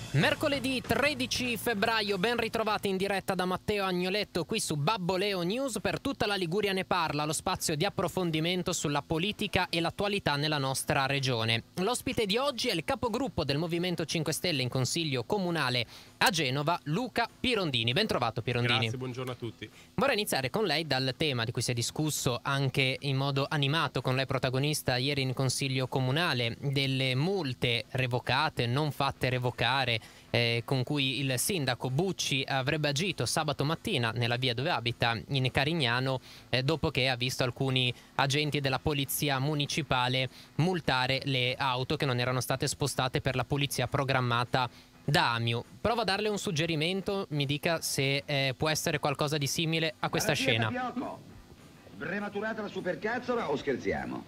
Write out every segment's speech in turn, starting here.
Mercoledì 13 febbraio, ben ritrovati in diretta da Matteo Agnoletto qui su Babboleo News. Per tutta la Liguria ne parla, lo spazio di approfondimento sulla politica e l'attualità nella nostra regione. L'ospite di oggi è il capogruppo del Movimento 5 Stelle in Consiglio Comunale a Genova, Luca Pirondini. Ben trovato, Pirondini. Grazie, buongiorno a tutti. Vorrei iniziare con lei dal tema di cui si è discusso anche in modo animato, con lei protagonista ieri in Consiglio Comunale, delle multe revocate, non fatte revocare, con cui il sindaco Bucci avrebbe agito sabato mattina nella via dove abita in Carignano, dopo che ha visto alcuni agenti della polizia municipale multare le auto che non erano state spostate per la pulizia programmata da Amiu. Provo a darle un suggerimento, mi dica se può essere qualcosa di simile a questa scena. Tapioco, prematurata la supercazzola o scherziamo?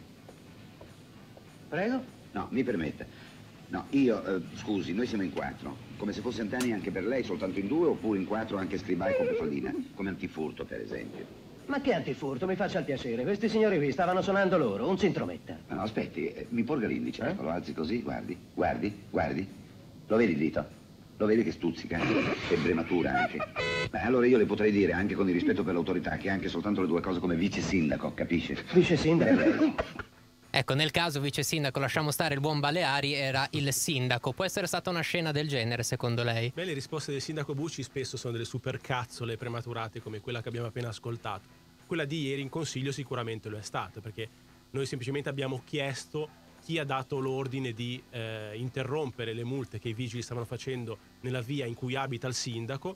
Prego? No, mi permetta. No, io, scusi, noi siamo in 4. Come se fosse Antani anche per lei, soltanto in 2, oppure in 4 anche Scribai con Pefaldina. Come antifurto, per esempio. Ma che antifurto, mi faccia il piacere. Questi signori qui stavano suonando loro, un sintrometta. No, aspetti, mi porga l'indice, ecco, lo alzi così, guardi, guardi. Lo vedi il dito? Lo vedi che stuzzica? È prematura anche. Beh, allora io le potrei dire, anche con il rispetto per l'autorità, che anche soltanto le due cose come vice sindaco, capisce? Vice sindaco? Ecco, nel caso vice sindaco, lasciamo stare il buon Baleari, era il sindaco. Può essere stata una scena del genere, secondo lei? Beh, le risposte del sindaco Bucci spesso sono delle supercazzole prematurate come quella che abbiamo appena ascoltato. Quella di ieri in consiglio sicuramente lo è stata, perché noi semplicemente abbiamo chiesto chi ha dato l'ordine di interrompere le multe che i vigili stavano facendo nella via in cui abita il sindaco,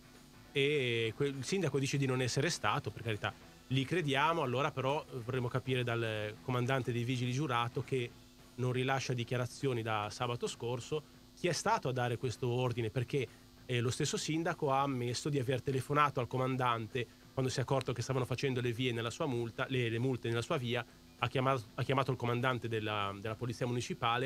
e il sindaco dice di non essere stato, per carità. Li crediamo, allora però vorremmo capire dal comandante dei vigili giurato, che non rilascia dichiarazioni da sabato scorso, chi è stato a dare questo ordine, perché lo stesso sindaco ha ammesso di aver telefonato al comandante quando si è accorto che stavano facendo le vie nella sua multa, le multe nella sua via, ha chiamato il comandante della polizia municipale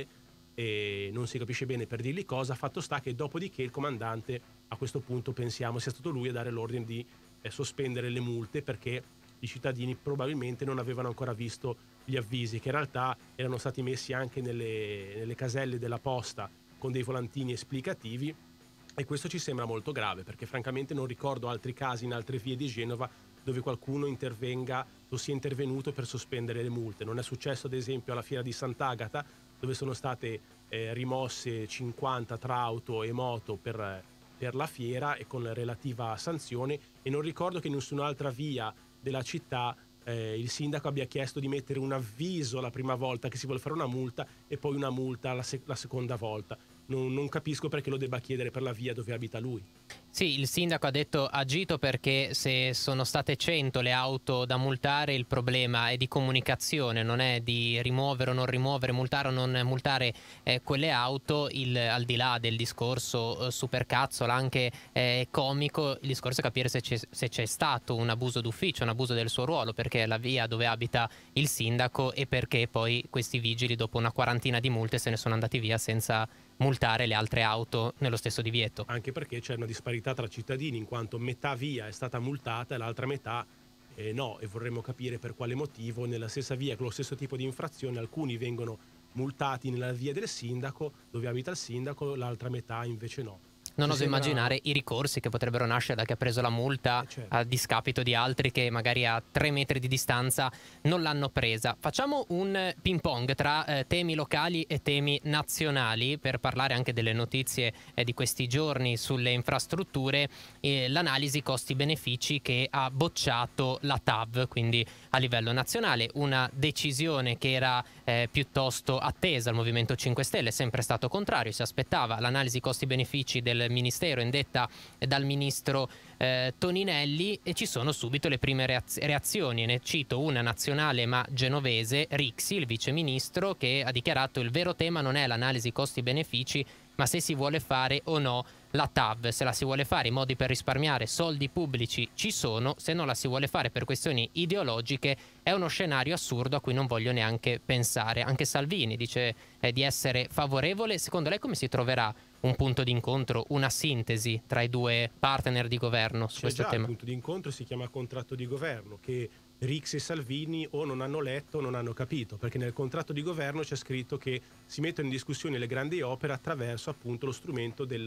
e non si capisce bene per dirgli cosa. Fatto sta che dopodiché il comandante, a questo punto pensiamo sia stato lui a dare l'ordine di sospendere le multe, perché i cittadini probabilmente non avevano ancora visto gli avvisi, che in realtà erano stati messi anche nelle caselle della posta con dei volantini esplicativi, e questo ci sembra molto grave, perché francamente non ricordo altri casi in altre vie di Genova dove qualcuno intervenga o sia intervenuto per sospendere le multe. Non è successo ad esempio alla fiera di Sant'Agata, dove sono state rimosse 50 tra auto e moto per la fiera e con relativa sanzione, e non ricordo che in nessun'altra via della città il sindaco abbia chiesto di mettere un avviso la prima volta che si vuole fare una multa e poi una multa la seconda volta. Non capisco perché lo debba chiedere per la via dove abita lui. Sì, il sindaco ha detto agito perché se sono state 100 le auto da multare, il problema è di comunicazione, non è di rimuovere o non rimuovere, multare o non multare quelle auto. Al di là del discorso supercazzola, anche comico, il discorso è capire se c'è stato un abuso d'ufficio, un abuso del suo ruolo, perché è la via dove abita il sindaco e perché poi questi vigili dopo una quarantina di multe se ne sono andati via senza multare le altre auto nello stesso divieto. Anche perché c'è una disparità tra cittadini, in quanto metà via è stata multata e l'altra metà no, e vorremmo capire per quale motivo nella stessa via con lo stesso tipo di infrazione alcuni vengono multati nella via del sindaco dove abita il sindaco, l'altra metà invece no. Non oso immaginare i ricorsi che potrebbero nascere da chi ha preso la multa a discapito di altri che magari a 3 metri di distanza non l'hanno presa. Facciamo un ping pong tra temi locali e temi nazionali per parlare anche delle notizie di questi giorni sulle infrastrutture. L'analisi costi-benefici che ha bocciato la TAV, quindi a livello nazionale, una decisione che era piuttosto attesa. Il Movimento 5 Stelle è sempre stato contrario, si aspettava l'analisi costi-benefici del Ministero indetta dal ministro Toninelli, e ci sono subito le prime reazioni. Ne cito una nazionale ma genovese, Rixi, il viceministro, che ha dichiarato: il vero tema non è l'analisi costi-benefici, ma se si vuole fare o no la TAV. Se la si vuole fare, i modi per risparmiare soldi pubblici ci sono, se non la si vuole fare per questioni ideologiche è uno scenario assurdo a cui non voglio neanche pensare. Anche Salvini dice di essere favorevole. Secondo lei come si troverà un punto d'incontro, una sintesi tra i due partner di governo su questo tema? Il punto d'incontro si chiama contratto di governo, che Rixi e Salvini o non hanno letto o non hanno capito, perché nel contratto di governo c'è scritto che si mettono in discussione le grandi opere attraverso appunto lo strumento del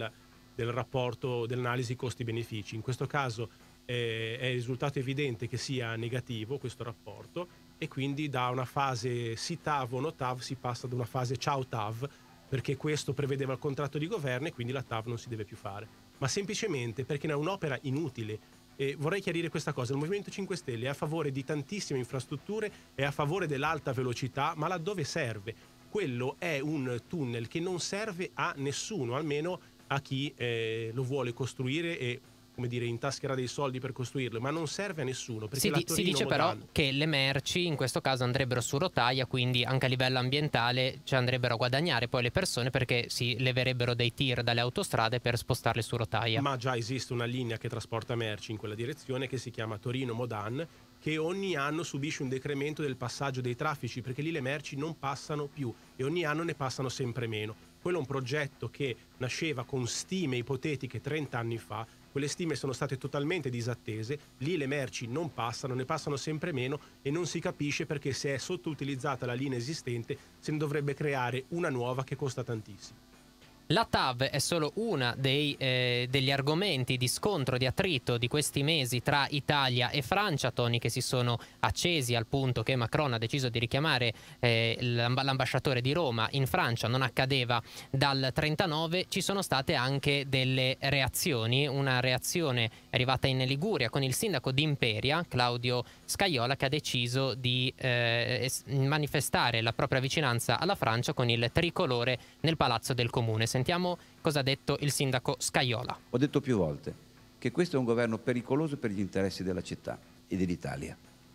del rapporto dell'analisi costi-benefici. In questo caso è risultato evidente che sia negativo questo rapporto, e quindi da una fase sì TAV o no TAV si passa ad una fase ciao TAV, perché questo prevedeva il contratto di governo e quindi la TAV non si deve più fare, ma semplicemente perché è un'opera inutile. E vorrei chiarire questa cosa: il Movimento 5 Stelle è a favore di tantissime infrastrutture, è a favore dell'alta velocità, ma laddove serve. Quello è un tunnel che non serve a nessuno, almeno a chi lo vuole costruire e, come dire, intascherà dei soldi per costruirlo, ma non serve a nessuno. Perché si dice però che le merci in questo caso andrebbero su rotaia, quindi anche a livello ambientale ci andrebbero a guadagnare poi le persone, perché si leverebbero dei tir dalle autostrade per spostarle su rotaia. Ma già esiste una linea che trasporta merci in quella direzione, che si chiama Torino-Modan, che ogni anno subisce un decremento del passaggio dei traffici, perché lì le merci non passano più e ogni anno ne passano sempre meno. Quello è un progetto che nasceva con stime ipotetiche 30 anni fa. Quelle stime sono state totalmente disattese, lì le merci non passano, ne passano sempre meno, e non si capisce perché, se è sottoutilizzata la linea esistente, se ne dovrebbe creare una nuova che costa tantissimo. La TAV è solo una degli argomenti di scontro, di attrito di questi mesi tra Italia e Francia, toni che si sono accesi al punto che Macron ha deciso di richiamare l'ambasciatore di Roma in Francia. Non accadeva dal 39. Ci sono state anche delle reazioni, una reazione è arrivata in Liguria con il sindaco di Imperia, Claudio Scajola, che ha deciso di manifestare la propria vicinanza alla Francia con il tricolore nel palazzo del comune. Sentiamo cosa ha detto il sindaco Scajola. Ho detto più volte che questo è un governo pericoloso per gli interessi della città e dell'Italia.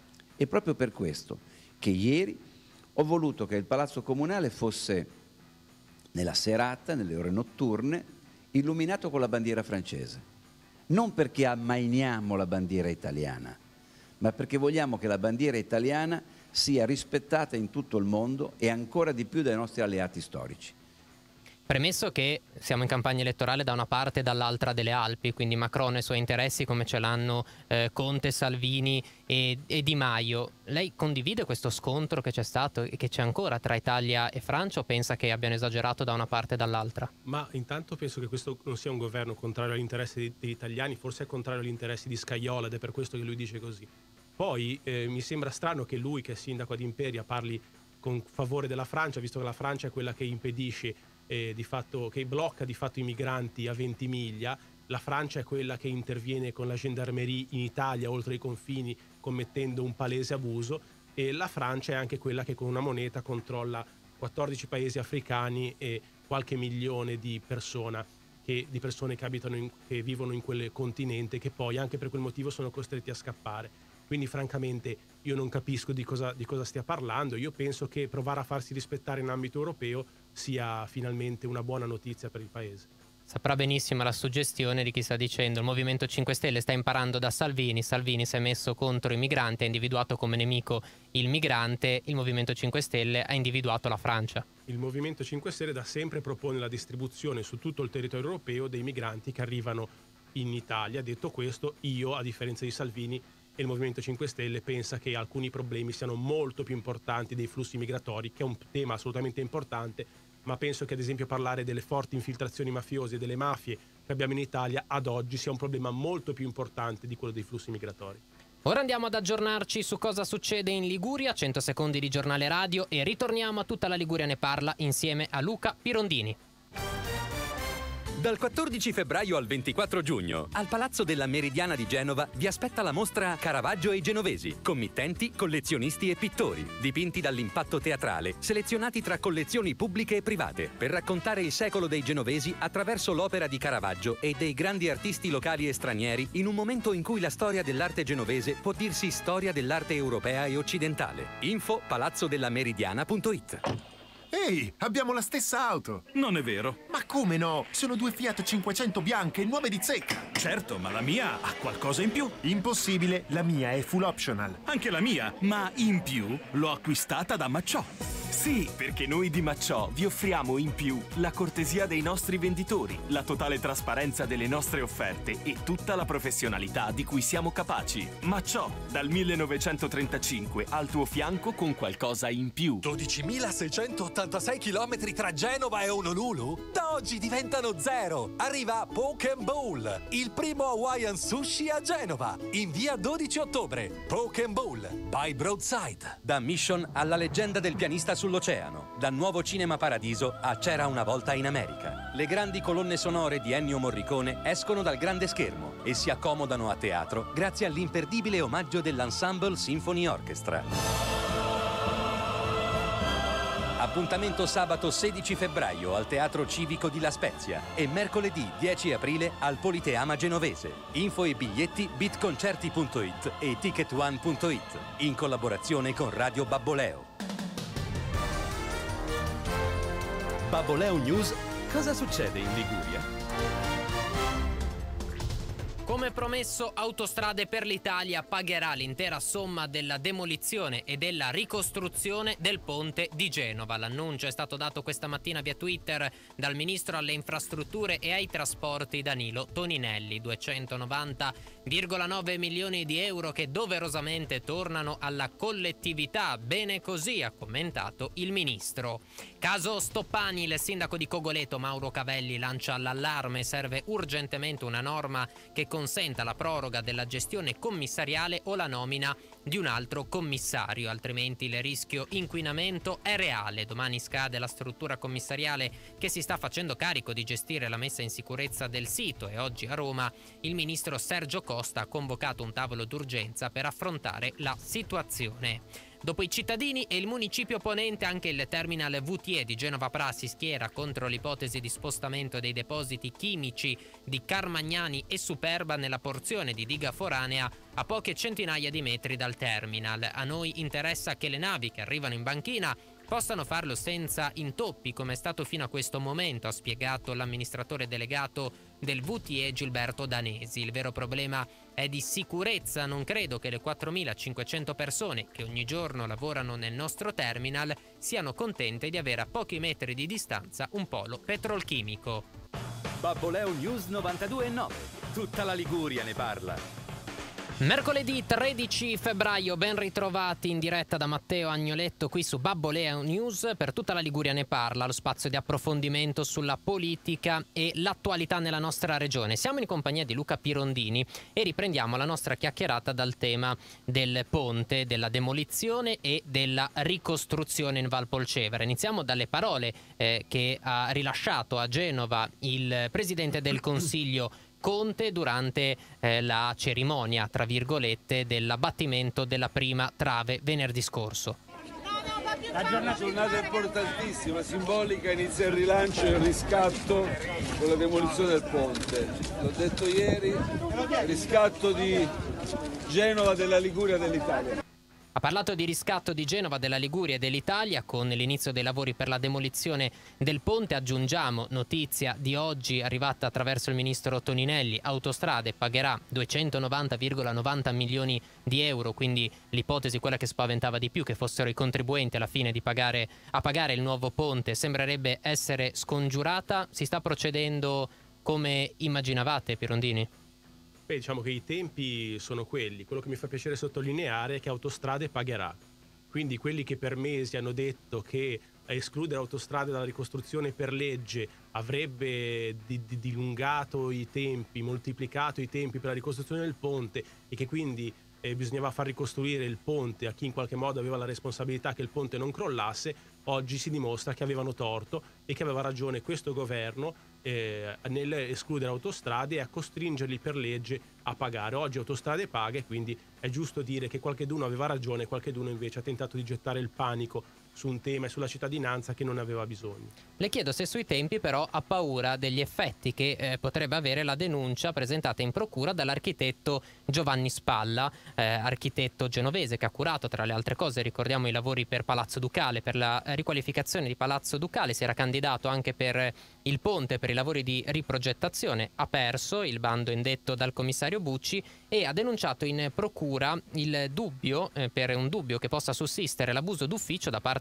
E proprio per questo che ieri ho voluto che il Palazzo Comunale fosse, nella serata, nelle ore notturne, illuminato con la bandiera francese. Non perché ammainiamo la bandiera italiana, ma perché vogliamo che la bandiera italiana sia rispettata in tutto il mondo e ancora di più dai nostri alleati storici. Premesso che siamo in campagna elettorale da una parte e dall'altra delle Alpi, quindi Macron e i suoi interessi come ce l'hanno Conte, Salvini e Di Maio, lei condivide questo scontro che c'è stato e che c'è ancora tra Italia e Francia, o pensa che abbiano esagerato da una parte e dall'altra? Ma intanto penso che questo non sia un governo contrario agli interessi degli italiani, forse è contrario agli interessi di Scajola, ed è per questo che lui dice così. Poi mi sembra strano che lui, che è sindaco ad Imperia, parli con favore della Francia, visto che la Francia è quella che impedisce di fatto, che blocca di fatto i migranti a Ventimiglia. La Francia è quella che interviene con la gendarmerie in Italia oltre i confini, commettendo un palese abuso, e la Francia è anche quella che con una moneta controlla 14 paesi africani e qualche milione di persone che abitano che vivono in quel continente, che poi anche per quel motivo sono costretti a scappare. Quindi francamente io non capisco di cosa stia parlando. Io penso che provare a farsi rispettare in ambito europeo sia finalmente una buona notizia per il paese. Saprà benissimo la suggestione di chi sta dicendo: il Movimento 5 Stelle sta imparando da Salvini si è messo contro i migranti, ha individuato come nemico il migrante, il Movimento 5 Stelle ha individuato la Francia. Il Movimento 5 Stelle da sempre propone la distribuzione su tutto il territorio europeo dei migranti che arrivano in Italia. Detto questo, io, a differenza di Salvini e il Movimento 5 Stelle, pensa che alcuni problemi siano molto più importanti dei flussi migratori, che è un tema assolutamente importante, ma penso che ad esempio parlare delle forti infiltrazioni mafiose e delle mafie che abbiamo in Italia ad oggi sia un problema molto più importante di quello dei flussi migratori. Ora andiamo ad aggiornarci su cosa succede in Liguria, 100 secondi di giornale radio, e ritorniamo a Tutta la Liguria ne parla insieme a Luca Pirondini. Dal 14 febbraio al 24 giugno, al Palazzo della Meridiana di Genova vi aspetta la mostra Caravaggio e i Genovesi, committenti, collezionisti e pittori, dipinti dall'impatto teatrale, selezionati tra collezioni pubbliche e private, per raccontare il secolo dei genovesi attraverso l'opera di Caravaggio e dei grandi artisti locali e stranieri, in un momento in cui la storia dell'arte genovese può dirsi storia dell'arte europea e occidentale. Info palazzodellameridiana.it. Ehi, abbiamo la stessa auto! Non è vero. Ma come no? Sono due Fiat 500 bianche, nuove di zecca! Certo, ma la mia ha qualcosa in più. Impossibile, la mia è full optional. Anche la mia, ma in più l'ho acquistata da Macciò. Sì, perché noi di Macciò vi offriamo in più la cortesia dei nostri venditori, la totale trasparenza delle nostre offerte e tutta la professionalità di cui siamo capaci. Macciò, dal 1935 al tuo fianco con qualcosa in più. 12.686 km tra Genova e Honolulu? Da oggi diventano 0. Arriva Poke & Bowl, il primo Hawaiian sushi a Genova, in via 12 ottobre. Poke & Bowl, by Broadside. Da Mission alla leggenda del pianista sull'oceano, dal nuovo Cinema Paradiso a C'era una volta in America. Le grandi colonne sonore di Ennio Morricone escono dal grande schermo e si accomodano a teatro grazie all'imperdibile omaggio dell'Ensemble Symphony Orchestra. Appuntamento sabato 16 febbraio al Teatro Civico di La Spezia e mercoledì 10 aprile al Politeama Genovese. Info e biglietti bitconcerti.it e ticketone.it in collaborazione con Radio Babboleo. Babboleo News, cosa succede in Liguria? Come promesso, Autostrade per l'Italia pagherà l'intera somma della demolizione e della ricostruzione del ponte di Genova. L'annuncio è stato dato questa mattina via Twitter dal ministro alle infrastrutture e ai trasporti Danilo Toninelli. 290,9 milioni di euro che doverosamente tornano alla collettività. Bene così, ha commentato il ministro. Caso Stoppani, il sindaco di Cogoleto Mauro Cavelli lancia l'allarme. Serve urgentemente una norma che consenta la proroga della gestione commissariale o la nomina di un altro commissario, altrimenti il rischio inquinamento è reale. Domani scade la struttura commissariale che si sta facendo carico di gestire la messa in sicurezza del sito e oggi a Roma il ministro Sergio Costa ha convocato un tavolo d'urgenza per affrontare la situazione. Dopo i cittadini e il municipio ponente, anche il terminal VTE di Genova Pra si schiera contro l'ipotesi di spostamento dei depositi chimici di Carmagnani e Superba nella porzione di diga foranea a poche centinaia di metri dal terminal. A noi interessa che le navi che arrivano in banchina possano farlo senza intoppi, come è stato fino a questo momento, ha spiegato l'amministratore delegato del VTE Gilberto Danesi. Il vero problema è di sicurezza. Non credo che le 4.500 persone che ogni giorno lavorano nel nostro terminal siano contente di avere a pochi metri di distanza un polo petrolchimico. Babboleo News 92.9. Tutta la Liguria ne parla. Mercoledì 13 febbraio, ben ritrovati in diretta da Matteo Agnoletto qui su Babboleo News. Per tutta la Liguria ne parla, lo spazio di approfondimento sulla politica e l'attualità nella nostra regione. Siamo in compagnia di Luca Pirondini e riprendiamo la nostra chiacchierata dal tema del ponte, della demolizione e della ricostruzione in Val Polcevera. Iniziamo dalle parole che ha rilasciato a Genova il Presidente del Consiglio Conte durante la cerimonia, tra virgolette, dell'abbattimento della prima trave venerdì scorso. Una giornata importantissima, simbolica, inizia il rilancio e il riscatto con la demolizione del ponte. L'ho detto ieri, riscatto di Genova, della Liguria, dell'Italia. Ha parlato di riscatto di Genova, della Liguria e dell'Italia con l'inizio dei lavori per la demolizione del ponte. Aggiungiamo notizia di oggi arrivata attraverso il ministro Toninelli: Autostrade pagherà 290,90 milioni di euro, quindi l'ipotesi, quella che spaventava di più, che fossero i contribuenti alla fine a pagare il nuovo ponte, sembrerebbe essere scongiurata. Si sta procedendo come immaginavate, Pirondini? Beh, diciamo che i tempi sono quelli. Quello che mi fa piacere sottolineare è che Autostrade pagherà. Quindi quelli che per mesi hanno detto che escludere Autostrade dalla ricostruzione per legge avrebbe dilungato i tempi, moltiplicato i tempi per la ricostruzione del ponte e che quindi bisognava far ricostruire il ponte a chi in qualche modo aveva la responsabilità che il ponte non crollasse, oggi si dimostra che avevano torto e che aveva ragione questo governo nel escludere Autostrade e a costringerli per legge a pagare. Oggi Autostrade paga e quindi è giusto dire che qualcheduno aveva ragione e qualcheduno invece ha tentato di gettare il panico su un tema e sulla cittadinanza che non aveva bisogno. Le chiedo se sui tempi però ha paura degli effetti che potrebbe avere la denuncia presentata in procura dall'architetto Giovanni Spalla, architetto genovese che ha curato tra le altre cose, ricordiamo, i lavori per Palazzo Ducale, per la riqualificazione di Palazzo Ducale. Si era candidato anche per il ponte, per i lavori di riprogettazione, ha perso il bando indetto dal commissario Bucci e ha denunciato in procura il dubbio, per un dubbio che possa sussistere l'abuso d'ufficio da parte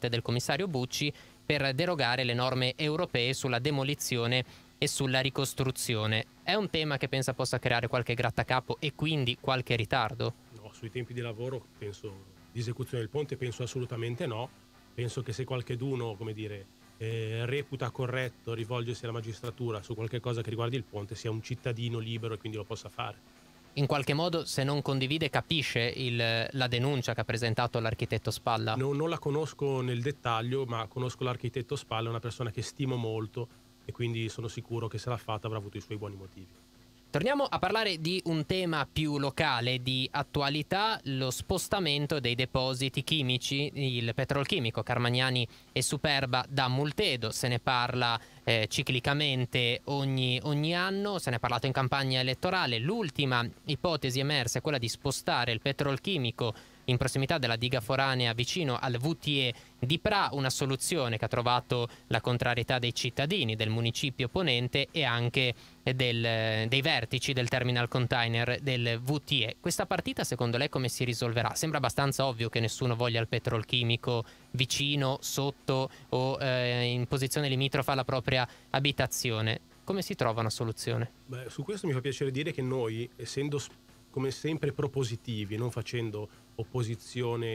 parte del commissario Bucci per derogare le norme europee sulla demolizione e sulla ricostruzione. È un tema che pensa possa creare qualche grattacapo e quindi qualche ritardo? No, sui tempi di lavoro penso di esecuzione del ponte penso assolutamente no. Penso che se qualcheduno, come dire, reputa corretto rivolgersi alla magistratura su qualche cosa che riguardi il ponte, sia un cittadino libero e quindi lo possa fare. In qualche modo, se non condivide, capisce la denuncia che ha presentato l'architetto Spalla? Non la conosco nel dettaglio, ma conosco l'architetto Spalla, è una persona che stimo molto e quindi sono sicuro che se l'ha fatta avrà avuto i suoi buoni motivi. Torniamo a parlare di un tema più locale, di attualità, lo spostamento dei depositi chimici, il petrolchimico Carmagnani e Superba da Multedo. Se ne parla ciclicamente ogni anno, se ne è parlato in campagna elettorale. L'ultima ipotesi emersa è quella di spostare il petrolchimico in prossimità della diga foranea vicino al VTE di Pra, una soluzione che ha trovato la contrarietà dei cittadini, del municipio ponente e anche dei vertici del terminal container del VTE. Questa partita secondo lei come si risolverà? Sembra abbastanza ovvio che nessuno voglia il petrolchimico vicino, sotto o in posizione limitrofa alla propria abitazione. Come si trova una soluzione? Beh, su questo mi fa piacere dire che noi, essendo come sempre propositivi, non facendo opposizione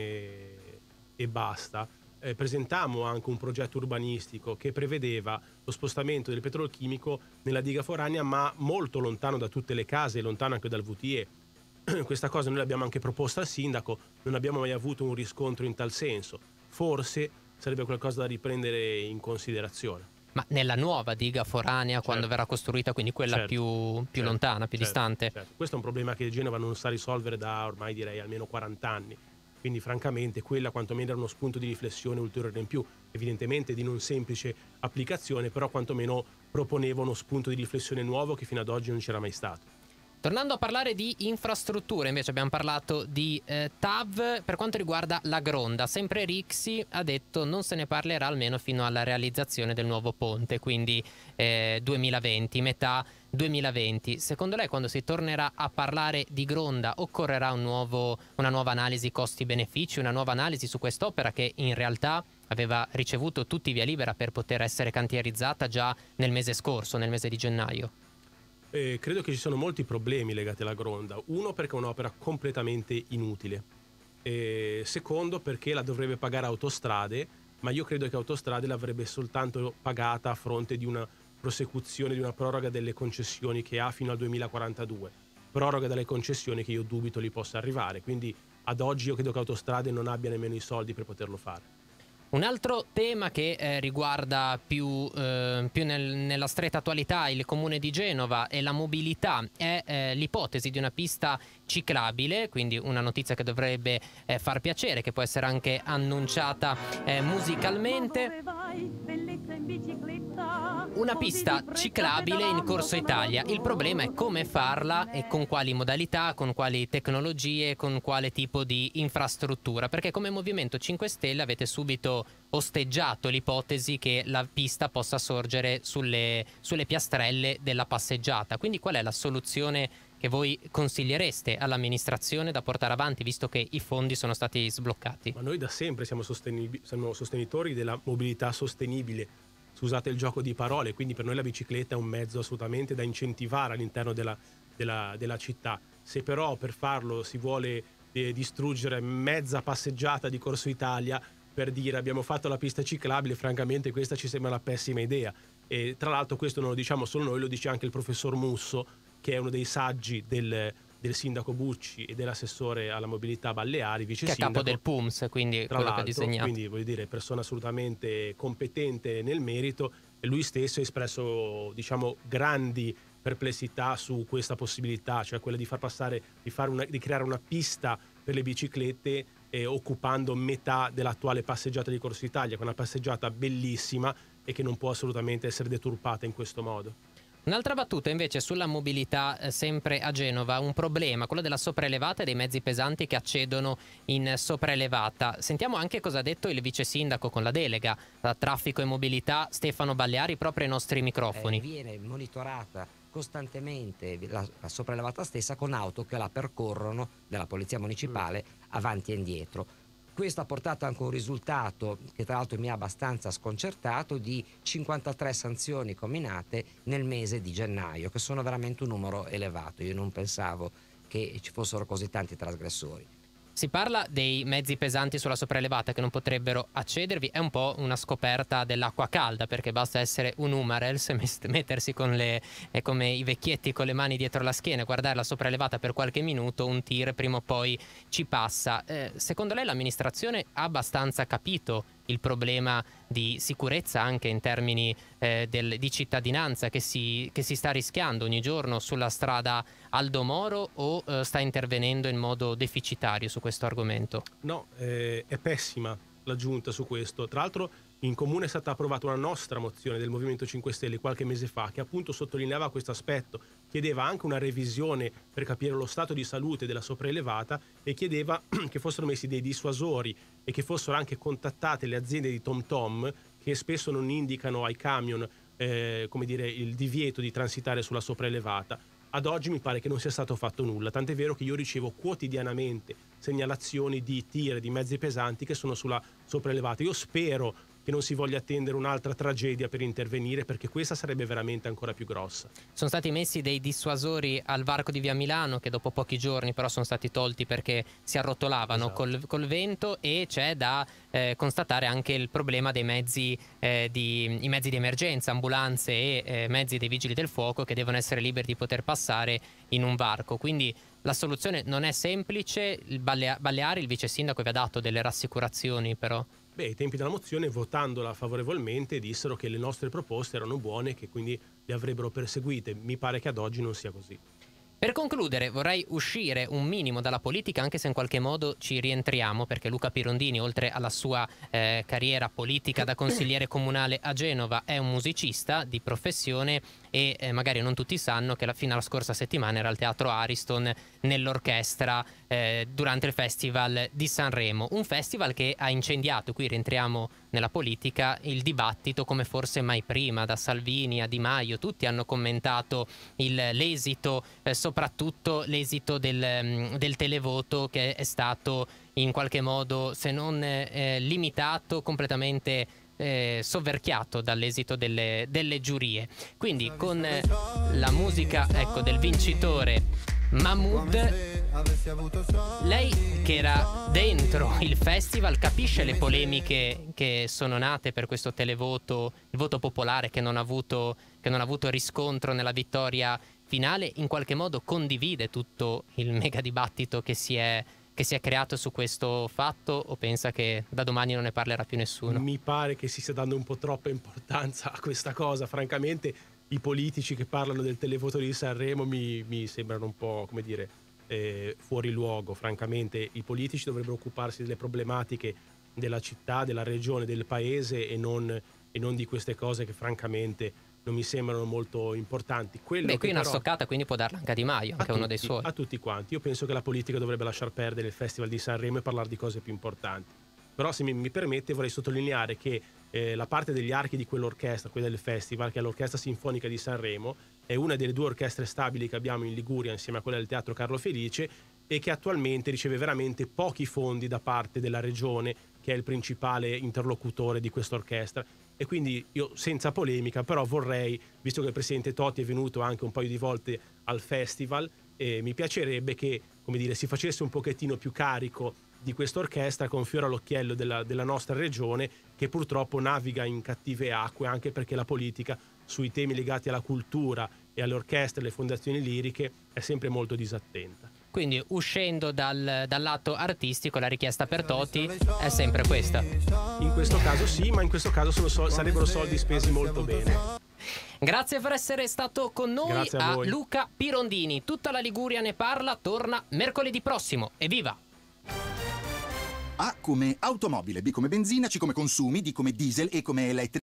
e basta, presentammo anche un progetto urbanistico che prevedeva lo spostamento del petrolchimico nella diga foranea, ma molto lontano da tutte le case, lontano anche dal VTE. Questa cosa noi l'abbiamo anche proposta al sindaco, non abbiamo mai avuto un riscontro in tal senso. Forse sarebbe qualcosa da riprendere in considerazione. Ma nella nuova diga foranea, quando verrà costruita, quindi quella più lontana, più distante? Certo. Questo è un problema che Genova non sa risolvere da ormai direi almeno 40 anni. Quindi francamente quella quantomeno era uno spunto di riflessione ulteriore in più, evidentemente di non semplice applicazione, però quantomeno proponeva uno spunto di riflessione nuovo che fino ad oggi non c'era mai stato. Tornando a parlare di infrastrutture, invece abbiamo parlato di TAV per quanto riguarda la Gronda. Sempre Rixi ha detto non se ne parlerà almeno fino alla realizzazione del nuovo ponte, quindi 2020, metà 2020. Secondo lei quando si tornerà a parlare di Gronda occorrerà una nuova analisi costi-benefici, una nuova analisi su quest'opera che in realtà aveva ricevuto tutti via libera per poter essere cantierizzata già nel mese scorso, nel mese di gennaio? Credo che ci sono molti problemi legati alla Gronda. Uno, perché è un'opera completamente inutile. Secondo, perché la dovrebbe pagare Autostrade, ma io credo che Autostrade l'avrebbe soltanto pagata a fronte di una prosecuzione, di una proroga delle concessioni che ha fino al 2042. Proroga delle concessioni che io dubito li possa arrivare. Quindi ad oggi io credo che Autostrade non abbia nemmeno i soldi per poterlo fare. Un altro tema che riguarda più nella stretta attualità il comune di Genova e la mobilità è l'ipotesi di una pista ciclabile, quindi una notizia che dovrebbe far piacere, che può essere anche annunciata musicalmente. Una pista ciclabile in Corso Italia. Il problema è come farla e con quali modalità, con quali tecnologie, con quale tipo di infrastruttura, perché come Movimento 5 Stelle avete subito osteggiato l'ipotesi che la pista possa sorgere sulle piastrelle della passeggiata. Quindi qual è la soluzione che voi consigliereste all'amministrazione da portare avanti, visto che i fondi sono stati sbloccati? Ma noi da sempre siamo sostenitori della mobilità sostenibile. Scusate il gioco di parole, quindi per noi la bicicletta è un mezzo assolutamente da incentivare all'interno della città. Se però per farlo si vuole distruggere mezza passeggiata di Corso Italia per dire abbiamo fatto la pista ciclabile, francamente questa ci sembra una pessima idea. E tra l'altro questo non lo diciamo solo noi, lo dice anche il professor Musso, che è uno dei saggi del sindaco Bucci e dell'assessore alla mobilità Balleari, vice che è sindaco, capo del PUMS, quindi tra quello che ha disegnato. Quindi voglio dire, persona assolutamente competente nel merito, e lui stesso ha espresso, diciamo, grandi perplessità su questa possibilità, cioè quella di di creare una pista per le biciclette occupando metà dell'attuale passeggiata di Corso Italia, che è una passeggiata bellissima e che non può assolutamente essere deturpata in questo modo. Un'altra battuta invece sulla mobilità, sempre a Genova, un problema, quello della sopraelevata e dei mezzi pesanti che accedono in sopraelevata. Sentiamo anche cosa ha detto il vice sindaco con la delega da traffico e mobilità, Stefano Balleari, proprio ai nostri microfoni. Viene monitorata costantemente la sopraelevata stessa con auto che la percorrono della polizia municipale avanti e indietro. questo ha portato anche un risultato che tra l'altro mi ha abbastanza sconcertato, di 53 sanzioni comminate nel mese di gennaio, che sono veramente un numero elevato. Io non pensavo che ci fossero così tanti trasgressori. Si parla dei mezzi pesanti sulla sopraelevata che non potrebbero accedervi. È un po' una scoperta dell'acqua calda, perché basta essere un Umarels e mettersi con come i vecchietti con le mani dietro la schiena, guardare la sopraelevata per qualche minuto, un tir prima o poi ci passa. Secondo lei l'amministrazione ha abbastanza capito il problema di sicurezza anche in termini di cittadinanza che si sta rischiando ogni giorno sulla strada Aldo Moro, o sta intervenendo in modo deficitario su questo argomento? No, è pessima la giunta su questo. Tra l'altro in comune è stata approvata una nostra mozione del Movimento 5 Stelle qualche mese fa che appunto sottolineava questo aspetto, chiedeva anche una revisione per capire lo stato di salute della sopraelevata e chiedeva che fossero messi dei dissuasori e che fossero anche contattate le aziende di Tom Tom, che spesso non indicano ai camion come dire, il divieto di transitare sulla sopraelevata. Ad oggi mi pare che non sia stato fatto nulla, tant'è vero che io ricevo quotidianamente segnalazioni di tir, di mezzi pesanti che sono sulla sopraelevata. Io spero che non si voglia attendere un'altra tragedia per intervenire, perché questa sarebbe veramente ancora più grossa. Sono stati messi dei dissuasori al varco di Via Milano, che dopo pochi giorni però sono stati tolti perché si arrotolavano col vento, e c'è da constatare anche il problema dei mezzi i mezzi di emergenza, ambulanze e mezzi dei vigili del fuoco, che devono essere liberi di poter passare in un varco. Quindi la soluzione non è semplice. Il Baleari, il vice sindaco, vi ha dato delle rassicurazioni però? Beh, ai tempi della mozione, votandola favorevolmente, dissero che le nostre proposte erano buone e che quindi le avrebbero perseguite. Mi pare che ad oggi non sia così. Per concludere, vorrei uscire un minimo dalla politica, anche se in qualche modo ci rientriamo, perché Luca Pirondini, oltre alla sua carriera politica da consigliere comunale a Genova, è un musicista di professione e magari non tutti sanno che fino alla scorsa settimana era al Teatro Ariston nell'orchestra durante il Festival di Sanremo. Un festival che ha incendiato, qui rientriamo nella politica, il dibattito come forse mai prima, da Salvini a Di Maio. Tutti hanno commentato l'esito, soprattutto l'esito del televoto, che è stato in qualche modo, se non limitato, completamente soverchiato dall'esito delle giurie. Quindi con la musica, ecco, del vincitore Mahmood, lei che era dentro il festival capisce le polemiche che sono nate per questo televoto, il voto popolare che non ha avuto riscontro nella vittoria finale. In qualche modo condivide tutto il mega dibattito che si è creato su questo fatto, o pensa che da domani non ne parlerà più nessuno? Mi pare che si stia dando un po' troppa importanza a questa cosa. Francamente, i politici che parlano del televoto di Sanremo mi sembrano un po', come dire, fuori luogo. Francamente, i politici dovrebbero occuparsi delle problematiche della città, della regione, del paese, e non di queste cose che francamente non mi sembrano molto importanti. Qui è una stoccata, quindi può darla anche a Di Maio, anche uno dei suoi. A tutti quanti. Io penso che la politica dovrebbe lasciar perdere il Festival di Sanremo e parlare di cose più importanti. Però, se mi permette, vorrei sottolineare che la parte degli archi di quell'orchestra, quella del festival, che è l'Orchestra Sinfonica di Sanremo, è una delle due orchestre stabili che abbiamo in Liguria insieme a quella del Teatro Carlo Felice, e che attualmente riceve veramente pochi fondi da parte della regione, che è il principale interlocutore di quest'orchestra. E quindi io, senza polemica, però vorrei, visto che il presidente Totti è venuto anche un paio di volte al festival, mi piacerebbe che, come dire, si facesse un pochettino più carico di quest'orchestra, con fiore all'occhiello della nostra regione, che purtroppo naviga in cattive acque, anche perché la politica sui temi legati alla cultura e alle orchestre e alle fondazioni liriche è sempre molto disattenta. Quindi, uscendo dal lato artistico, la richiesta per Totti è sempre questa. In questo caso sì, ma in questo caso sarebbero soldi spesi molto bene. Grazie per essere stato con noi. A Luca Pirondini. Tutta la Liguria ne parla torna mercoledì prossimo. Evviva! A come automobile, B come benzina, C come consumi, D come diesel, E come elettrica.